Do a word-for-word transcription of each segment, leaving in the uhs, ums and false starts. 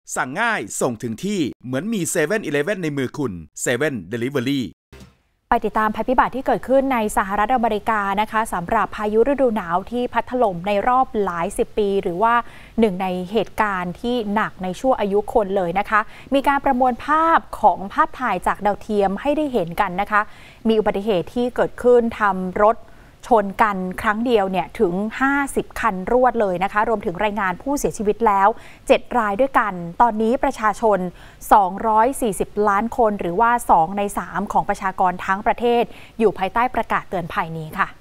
สั่งง่ายส่งถึงที่เหมือนมีเซเว่นอีเลฟเว่นในมือคุณเซเว่น Delivery ไปติดตามภัยพิบัติที่เกิดขึ้นในสหรัฐอเมริกานะคะสำหรับพายุฤดูหนาวที่พัดถล่มในรอบหลายสิบปีหรือว่าหนึ่งในเหตุการณ์ที่หนักในช่วงอายุคนเลยนะคะมีการประมวลภาพของภาพถ่ายจากดาวเทียมให้ได้เห็นกันนะคะมีอุบัติเหตุที่เกิดขึ้นทำรถชนกันครั้งเดียวเนี่ยถึงห้าสิบคันรวดเลยนะคะรวมถึงรายงานผู้เสียชีวิตแล้วเจ็ดรายด้วยกันตอนนี้ประชาชนสองร้อยสี่สิบล้านคนหรือว่าสองในสามของประชากรทั้งประเทศอยู่ภายใต้ประกาศเตือนภัยนี้ค่ะ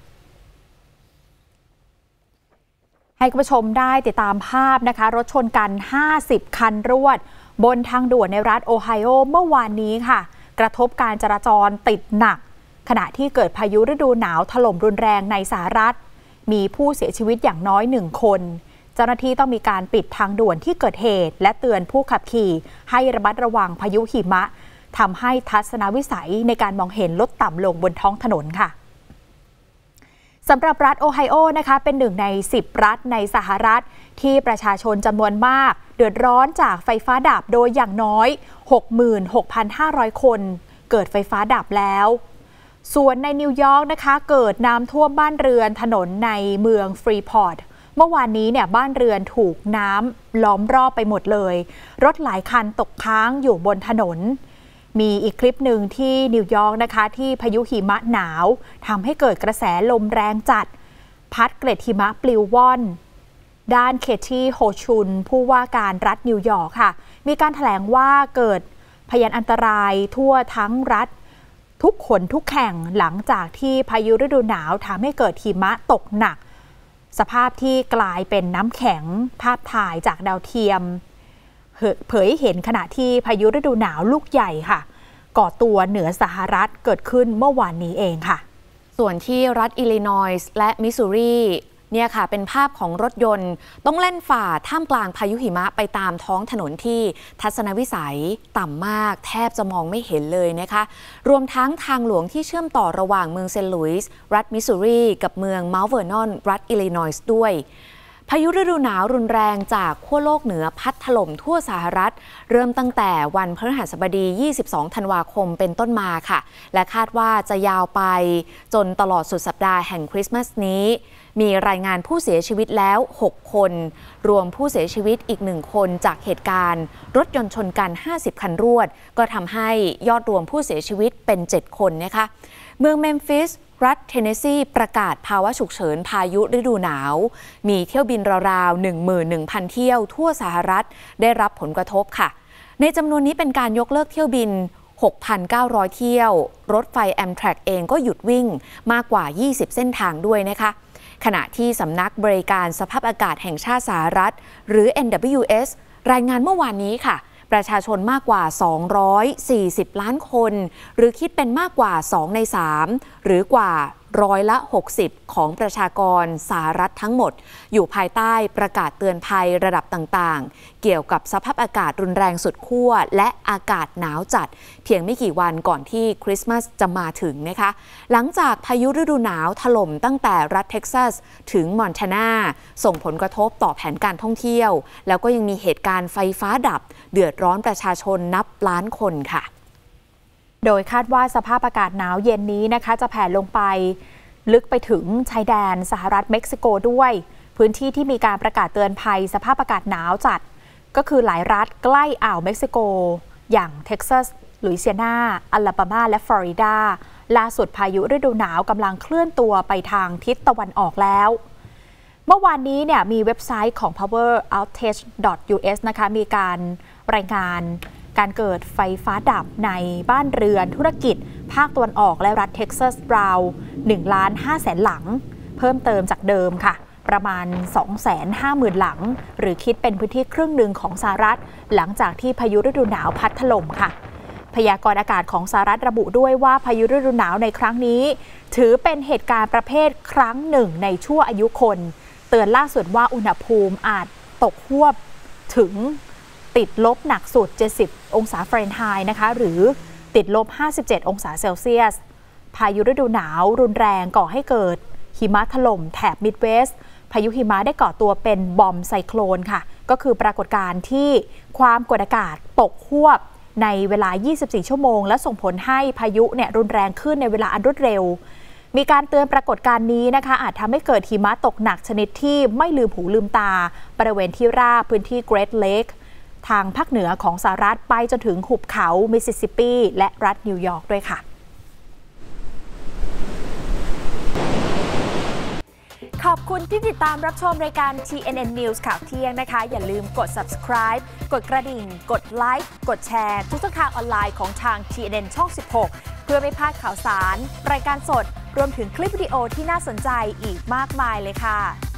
ให้คุณผู้ชมได้ติดตามภาพนะคะรถชนกันห้าสิบคันรวดบนทางด่วนในรัฐโอไฮโอเมื่อวานนี้ค่ะกระทบการจราจรติดหนักขณะที่เกิดพายุฤดูหนาวถล่มรุนแรงในสหรัฐมีผู้เสียชีวิตอย่างน้อยหนึ่งคนเจ้าหน้าที่ต้องมีการปิดทางด่วนที่เกิดเหตุและเตือนผู้ขับขี่ให้ระมัดระวังพายุหิมะทำให้ทัศนวิสัยในการมองเห็นลดต่ำลงบนท้องถนนค่ะสำหรับรัฐโอไฮโอนะคะเป็นหนึ่งในสิบรัฐในสหรัฐที่ประชาชนจำนวนมากเดือดร้อนจากไฟฟ้าดับโดยอย่างน้อย หกหมื่นหกพันห้าร้อย คนเกิดไฟฟ้าดับแล้วส่วนในนิวยอร์กนะคะเกิดน้ำท่วมบ้านเรือนถนนในเมืองฟรีพอร์ตเมื่อวานนี้เนี่ยบ้านเรือนถูกน้ำล้อมรอบไปหมดเลยรถหลายคันตกค้างอยู่บนถนนมีอีกคลิปหนึ่งที่นิวยอร์กนะคะที่พายุหิมะหนาวทำให้เกิดกระแสลมแรงจัดพัดเกล็ดหิมะปลิวว่อนด้านเคที่โฮชุนผู้ว่าการรัฐนิวยอร์กค่ะมีการแถลงว่าเกิดพยานอันตรายทั่วทั้งรัฐทุกคนทุกแห่งหลังจากที่พายุฤดูหนาวทำให้เกิดหิมะตกหนักสภาพที่กลายเป็นน้ำแข็งภาพถ่ายจากดาวเทียมเผยเห็นขณะที่พายุฤดูหนาวลูกใหญ่ค่ะก่อตัวเหนือสหรัฐเกิดขึ้นเมื่อวานนี้เองค่ะส่วนที่รัฐอิลลินอยส์และมิสซูรีเนี่ยค่ะเป็นภาพของรถยนต์ต้องเล่นฝ่าท่ามกลางพายุหิมะไปตามท้องถนนที่ทัศนวิสัยต่ำมากแทบจะมองไม่เห็นเลยนะคะรวมทั้งทางหลวงที่เชื่อมต่อระหว่างเมืองเซนต์หลุยส์รัฐมิสซูรีกับเมืองเมาท์เวอร์นอนรัฐอิลลินอยส์ด้วยพายุฤดูหนาวรุนแรงจากขั้วโลกเหนือพัดถล่มทั่วสหรัฐเริ่มตั้งแต่วันพฤหัสบดียี่สิบสองธันวาคมเป็นต้นมาค่ะและคาดว่าจะยาวไปจนตลอดสุดสัปดาห์แห่งคริสต์มาสนี้มีรายงานผู้เสียชีวิตแล้วหกคนรวมผู้เสียชีวิตอีกหนึ่งคนจากเหตุการณ์รถยนต์ชนกันห้าสิบคันรวดก็ทำให้ยอดรวมผู้เสียชีวิตเป็นเจ็ดคนนะคะเมืองเมมฟิสรัฐเทนเนสซีประกาศภาวะฉุกเฉินพายุฤดูหนาวมีเที่ยวบินราวๆ หนึ่งหมื่นหนึ่งพัน เที่ยวทั่วสหรัฐได้รับผลกระทบค่ะในจำนวนนี้เป็นการยกเลิกเที่ยวบิน หกพันเก้าร้อย เที่ยวรถไฟ Amtrak เองก็หยุดวิ่งมากกว่ายี่สิบเส้นทางด้วยนะคะขณะที่สำนักบริการสภาพอากาศแห่งชาติสหรัฐหรือ เอ็น ดับเบิลยู เอส รายงานเมื่อวานนี้ค่ะประชาชนมากกว่าสองร้อยสี่สิบล้านคนหรือคิดเป็นมากกว่าสองในสามหรือกว่าร้อยละหกสิบของประชากรสหรัฐทั้งหมดอยู่ภายใต้ประกาศเตือนภัยระดับต่างๆเกี่ยวกับสภาพอากาศรุนแรงสุดขั้วและอากาศหนาวจัดเพียงไม่กี่วันก่อนที่คริสต์มาสจะมาถึงนะคะหลังจากพายุฤดูหนาวถล่มตั้งแต่รัฐเท็กซัสถึงมอนทานาส่งผลกระทบต่อแผนการท่องเที่ยวแล้วก็ยังมีเหตุการณ์ไฟฟ้าดับเดือดร้อนประชาชนนับล้านคนค่ะโดยคาดว่าสภาพอากาศหนาวเย็นนี้นะคะจะแผ่ลงไปลึกไปถึงชายแดนสหรัฐเม็กซิโกด้วยพื้นที่ที่มีการประกาศเตือนภัยสภาพอากาศหนาวจัดก็คือหลายรัฐใกล้อ่าวเม็กซิโกอย่างเท็กซัสลุยเซียนาอลาบามาและฟลอริดาล่าสุดพายุฤดูหนาวกำลังเคลื่อนตัวไปทางทิศตะวันออกแล้วเมื่อวานนี้เนี่ยมีเว็บไซต์ของ พาวเวอร์ เอาท์เทจ ดอท ยู เอส นะคะมีการรายงานการเกิดไฟฟ้าดับในบ้านเรือนธุรกิจภาคตะวันออกและรัฐเท็กซัสราว หนึ่งล้านห้าแสน หลังเพิ่มเติมจากเดิมค่ะประมาณ สองแสนห้าหมื่น หลังหรือคิดเป็นพื้นที่ครึ่งหนึ่งของสหรัฐหลังจากที่พายุฤดูหนาวพัดถล่มค่ะพยากรณ์อากาศของสหรัฐระบุด้วยว่าพายุฤดูหนาวในครั้งนี้ถือเป็นเหตุการณ์ประเภทครั้งหนึ่งในชั่วอายุคนเตือนล่าสุดว่าอุณหภูมิอาจตกฮวบถึงติดลบหนักสุดเจ็ดสิบองศาฟาเรนไฮต์นะคะหรือติดลบห้าสิบเจ็ดองศาเซลเซียสพายุฤดูหนาวรุนแรงก่อให้เกิดหิมะถล่มแถบมิดเวสต์พายุหิมะได้ก่อตัวเป็นบอมไซโคลนค่ะก็คือปรากฏการณ์ที่ความกดอากาศตกฮวบในเวลา ยี่สิบสี่ ชั่วโมงและส่งผลให้พายุเนี่ยรุนแรงขึ้นในเวลาอันรวดเร็วมีการเตือนปรากฏการณ์นี้นะคะอาจทำให้เกิดหิมะตกหนักชนิดที่ไม่ลืมหูลืมตาบริเวณที่ราบพื้นที่เกรทเลคทางภาคเหนือของสหรัฐไปจนถึงหุบเขามิสซิสซิปปีและรัฐนิวยอร์กด้วยค่ะขอบคุณที่ติดตามรับชมรายการ ที เอ็น เอ็น News ข่าวเที่ยงนะคะอย่าลืมกด subscribe กดกระดิ่งกดไลค์กดแชร์ทุกช่องทางออนไลน์ของทาง ที เอ็น เอ็น ช่อง สิบหกเพื่อไม่พลาดข่าวสารรายการสดรวมถึงคลิปวิดีโอที่น่าสนใจอีกมากมายเลยค่ะ